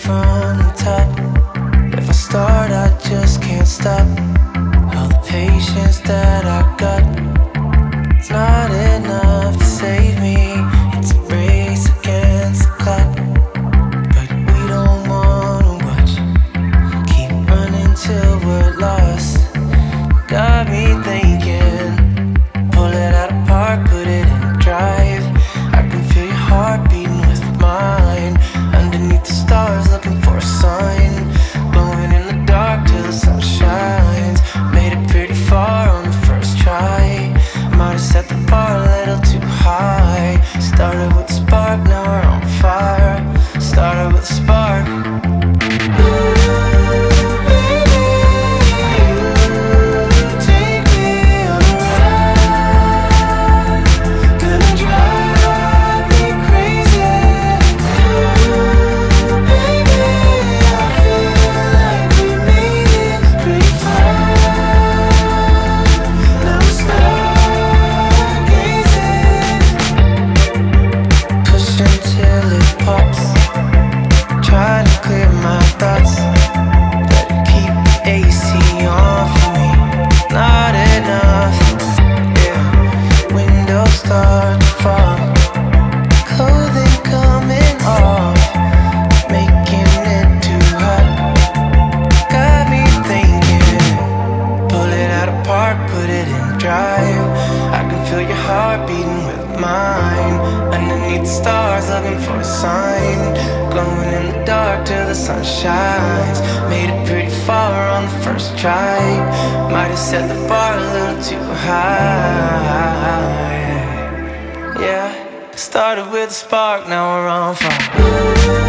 from the top. If I start, I just can't stop. All the patience that I got, it's not enough to save me. It's a race against the clock, but we don't wanna watch. Keep running till we're lost. Got me thinking, pull it out of park, put it in drive. I can feel your heart beating with mine. Underneath the stars, looking for a sign. Glowing in the dark till the sun shines. Made it pretty far on the first try. Might have set the bar a little too high. Started with a spark, now we're on fire. Started with a spark. Set the bar a little too high. Yeah, started with a spark, now we're on fire.